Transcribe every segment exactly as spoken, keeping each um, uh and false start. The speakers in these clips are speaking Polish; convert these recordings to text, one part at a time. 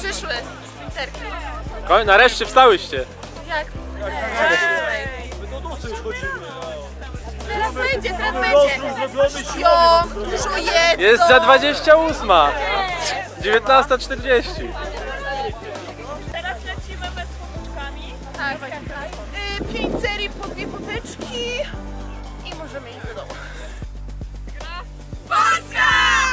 Przyszły sprinterki. Koń, nareszcie wstałyście. Jak? My do nocy już chodzimy. Teraz będzie, teraz będzie. Śpią, dużo jedzą. Jest za dwadzieścia ósma. dziewiętnasta czterdzieści. Teraz lecimy bez pomóżkami. Tak, y, pięć serii po dwie poteczki i możemy iść do domu. Polska!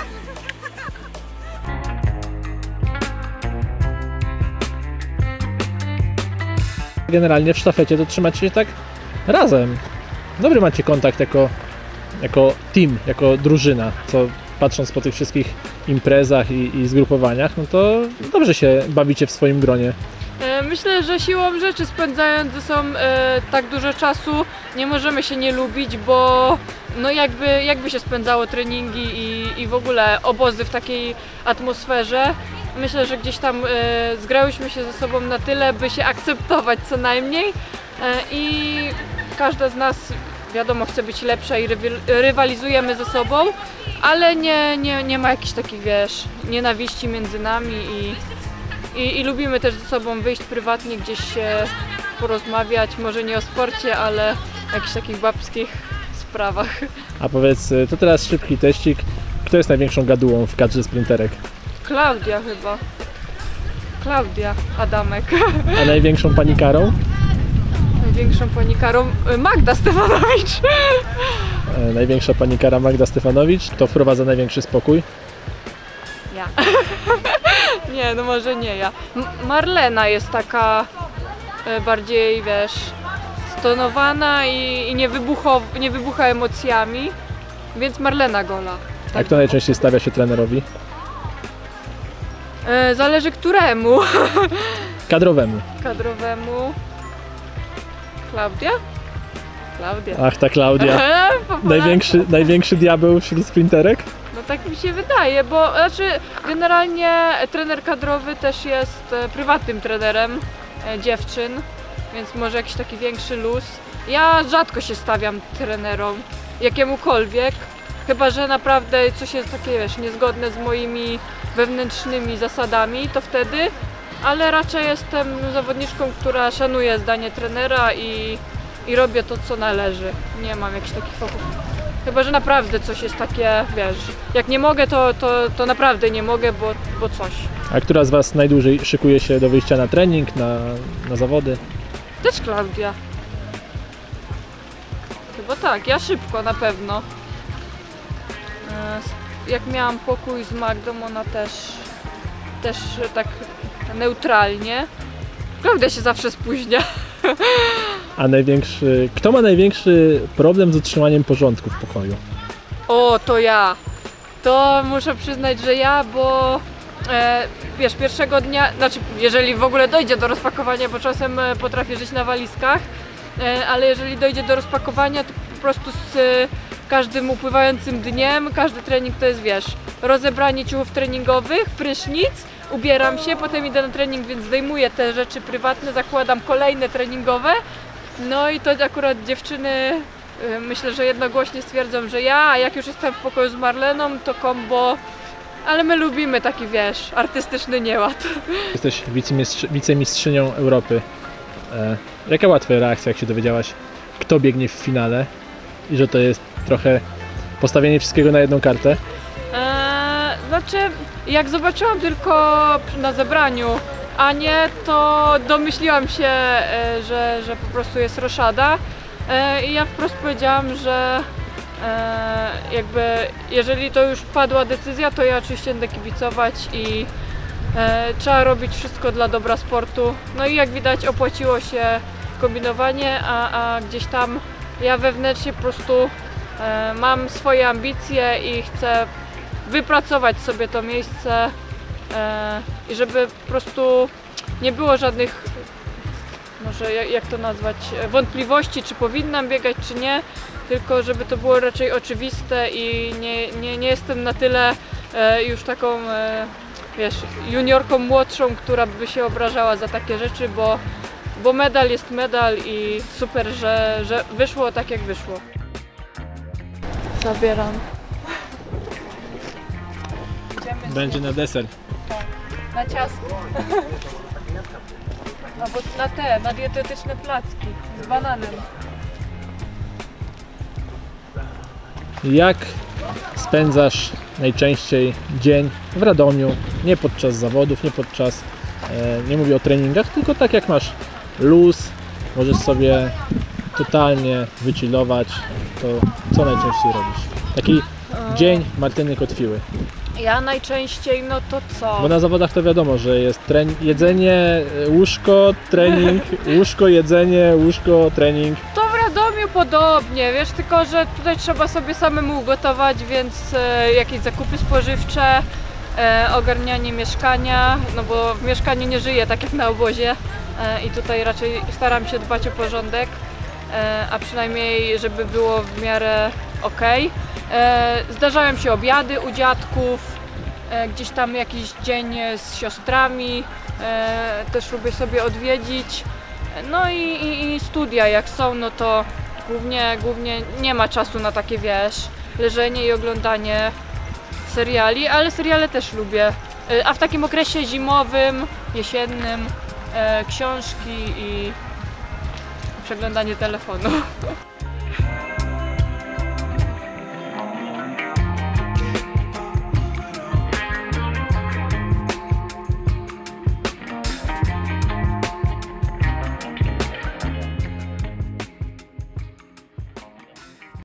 Generalnie w sztafecie to trzymacie się tak razem. Dobry macie kontakt jako, jako team, jako drużyna, co patrząc po tych wszystkich imprezach i, i zgrupowaniach, no to dobrze się bawicie w swoim gronie. Myślę, że siłą rzeczy spędzając ze sobą e, tak dużo czasu nie możemy się nie lubić, bo no jakby, jakby się spędzało treningi i, i w ogóle obozy w takiej atmosferze. Myślę, że gdzieś tam e, zgrałyśmy się ze sobą na tyle, by się akceptować co najmniej e, i każda z nas wiadomo chce być lepsza i rywalizujemy ze sobą, ale nie, nie, nie ma jakichś takich, wiesz, nienawiści między nami i I, I lubimy też ze sobą wyjść prywatnie, gdzieś się porozmawiać, może nie o sporcie, ale o jakichś takich babskich sprawach. A powiedz, to teraz szybki teścik. Kto jest największą gadułą w kadrze sprinterek? Klaudia chyba. Klaudia Adamek. A największą panikarą? Największą panikarą Magda Stefanowicz. E, największa panikara Magda Stefanowicz. Kto wprowadza największy spokój? Ja. Nie, no może nie ja. M Marlena jest taka e, bardziej, wiesz, stonowana i, i nie, wybucho, nie wybucha emocjami, więc Marlena Gola. Tak. Tak. A kto najczęściej stawia się trenerowi? E, zależy któremu. Kadrowemu. Kadrowemu. Klaudia? Klaudia. Ach, ta Klaudia. Największy, największy diabeł wśród sprinterek? No tak mi się wydaje, bo znaczy generalnie trener kadrowy też jest e, prywatnym trenerem e, dziewczyn, więc może jakiś taki większy luz. Ja rzadko się stawiam trenerom, jakiemukolwiek, chyba że naprawdę coś jest takie, wiesz, niezgodne z moimi wewnętrznymi zasadami, to wtedy, ale raczej jestem zawodniczką, która szanuje zdanie trenera i, i robię to, co należy. Nie mam jakichś takich foków. Chyba że naprawdę coś jest takie, wiesz, jak nie mogę, to, to, to naprawdę nie mogę, bo, bo coś. A która z Was najdłużej szykuje się do wyjścia na trening, na, na zawody? Też Klaudia. Chyba tak, ja szybko na pewno. E, Jak miałam pokój z Magdą, ona też, też tak neutralnie. Klaudia się zawsze spóźnia. A największy, kto ma największy problem z utrzymaniem porządku w pokoju? O, to ja. To muszę przyznać, że ja, bo e, wiesz, pierwszego dnia, znaczy jeżeli w ogóle dojdzie do rozpakowania, bo czasem e, potrafię żyć na walizkach, e, ale jeżeli dojdzie do rozpakowania, to po prostu z e, każdym upływającym dniem, każdy trening to jest, wiesz, rozebranie ciuchów treningowych, prysznic, ubieram się, potem idę na trening, więc zdejmuję te rzeczy prywatne, zakładam kolejne treningowe. No i to akurat dziewczyny yy, myślę, że jednogłośnie stwierdzą, że ja, a jak już jestem w pokoju z Marleną, to kombo, ale my lubimy taki, wiesz, artystyczny nieład. Jesteś wicemistrz, wicemistrzynią Europy. E, jaka była Twoja reakcja, jak się dowiedziałaś, kto biegnie w finale i że to jest trochę postawienie wszystkiego na jedną kartę? Eee, znaczy, jak zobaczyłam tylko na zebraniu Anię, to domyśliłam się, e, że, że po prostu jest roszada e, i ja wprost powiedziałam, że e, jakby jeżeli to już padła decyzja, to ja oczywiście będę kibicować i e, trzeba robić wszystko dla dobra sportu. No i jak widać opłaciło się kombinowanie, a, a gdzieś tam ja wewnętrznie po prostu e, mam swoje ambicje i chcę wypracować sobie to miejsce e, i żeby po prostu nie było żadnych, może jak, jak to nazwać, wątpliwości, czy powinnam biegać, czy nie, tylko żeby to było raczej oczywiste i nie, nie, nie jestem na tyle e, już taką, e, wiesz, juniorką młodszą, która by się obrażała za takie rzeczy, bo, bo medal jest medal i super, że, że wyszło tak jak wyszło. Zabieram. Będzie na deser. Tak. na ciasto. Albo na te, na dietetyczne placki z bananem. Jak spędzasz najczęściej dzień w Radomiu? Nie podczas zawodów, nie podczas, e, nie mówię o treningach, tylko tak jak masz luz, możesz sobie totalnie wychillować, to co najczęściej robisz? Taki dzień Martyny Kotwiły. Ja najczęściej, no to co? Bo na zawodach to wiadomo, że jest tren- jedzenie, łóżko, trening, łóżko, jedzenie, łóżko, trening. To w Radomiu podobnie, wiesz, tylko że tutaj trzeba sobie samemu ugotować, więc e, jakieś zakupy spożywcze, e, ogarnianie mieszkania, no bo w mieszkaniu nie żyję tak jak na obozie e, i tutaj raczej staram się dbać o porządek, e, a przynajmniej żeby było w miarę okej. E, zdarzają się obiady u dziadków, e, gdzieś tam jakiś dzień z siostrami, e, też lubię sobie odwiedzić. No i, i, i studia jak są, no to głównie, głównie nie ma czasu na takie, wiesz, leżenie i oglądanie seriali, ale seriale też lubię. E, a w takim okresie zimowym, jesiennym, e, książki i przeglądanie telefonu.